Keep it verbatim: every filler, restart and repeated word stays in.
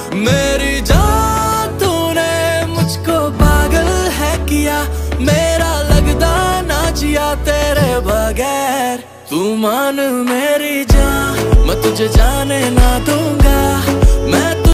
मेरी जान तूने मुझको पागल है किया, मेरा लगदा ना जिया तेरे बगैर। तू मान मेरी जान, मैं तुझे जाने ना दूंगा। मैं